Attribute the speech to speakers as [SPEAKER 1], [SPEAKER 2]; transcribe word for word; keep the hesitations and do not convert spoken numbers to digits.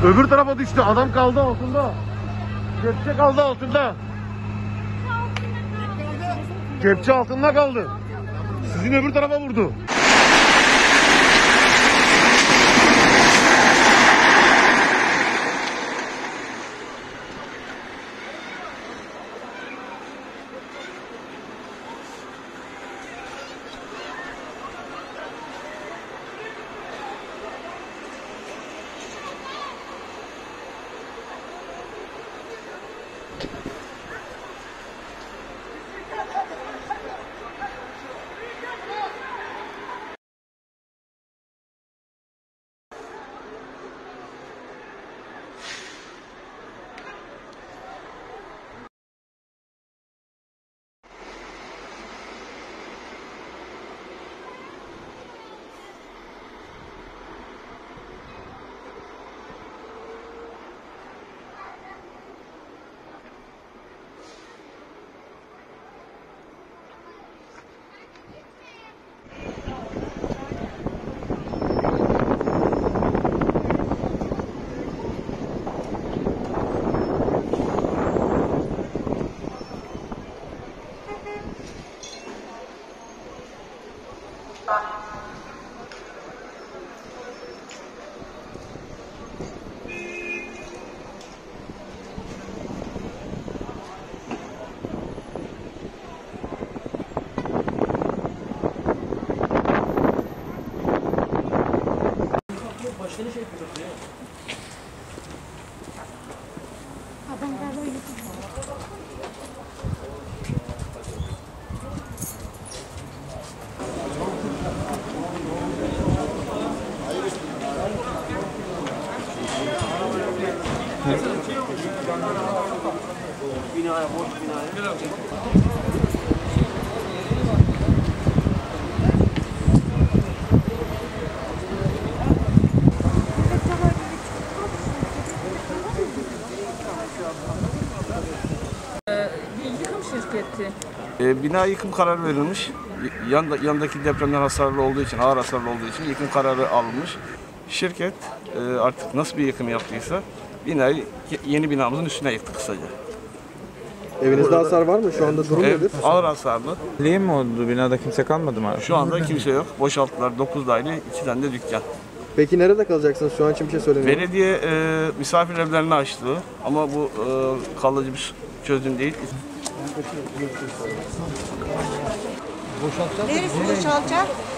[SPEAKER 1] Öbür tarafa düştü. Adam kaldı altında. Kepçe kaldı altında. Kepçe altında kaldı. Sizin öbür tarafa vurdu.
[SPEAKER 2] Başka ne şey yapıyorsun ya?
[SPEAKER 3] Adam galiba
[SPEAKER 2] Binaya, boş binaya.
[SPEAKER 4] Bir yıkım şirketi.
[SPEAKER 5] E, bina yıkım kararı verilmiş. Yanda, yandaki depremden hasarlı olduğu için, ağır hasarlı olduğu için yıkım kararı alınmış. Şirket e, artık nasıl bir yıkım yaptıysa binayı yeni binamızın üstüne yıktı kısaca.
[SPEAKER 6] Evinizde burada hasar var mı? Şu anda durum
[SPEAKER 5] Ev
[SPEAKER 6] nedir?
[SPEAKER 5] ağır hasarlı.
[SPEAKER 7] Liye mi oldu? Binada kimse kalmadı mı?
[SPEAKER 5] Şu anda kimse yok. Boşalttılar. dokuz daire, iki tane de dükkan.
[SPEAKER 6] Peki nerede kalacaksınız? Şu an için bir şey söylemiyorum.
[SPEAKER 5] Belediye e, misafir evlerini açtı ama bu e, kalıcı bir çözüm değil.
[SPEAKER 8] Neresi boşalacak?